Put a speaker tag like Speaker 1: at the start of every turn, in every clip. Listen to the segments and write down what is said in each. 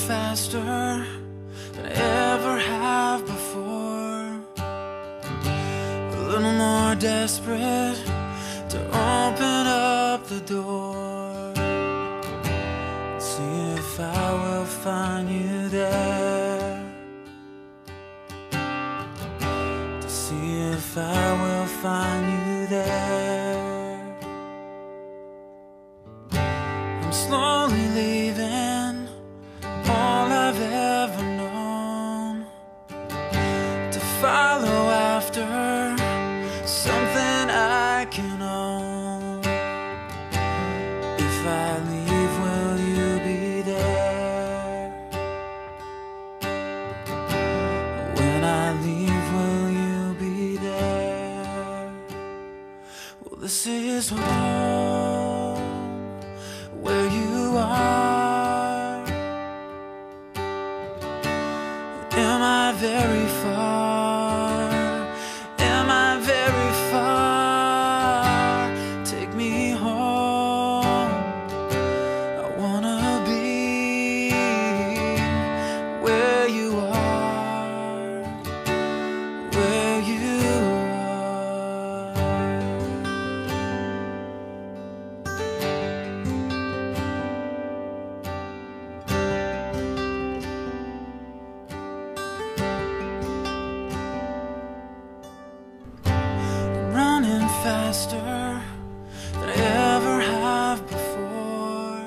Speaker 1: faster than I ever have before. A little more desperate to open up the door. See if I will find you there. To see if I will find you there. I'm slowly leaving all I've ever known, to follow after something I can own. If I leave, will you be there? When I leave, will you be there? Well, this is home, where you are. Am I very far? Am I very far? Take me home. I wanna be where you are, where you are. Running faster than I ever have before.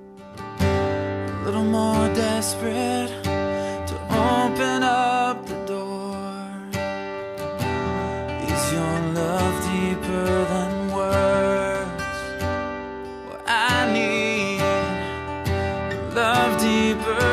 Speaker 1: A little more desperate to open up the door. Is your love deeper than words? Well, I need love deeper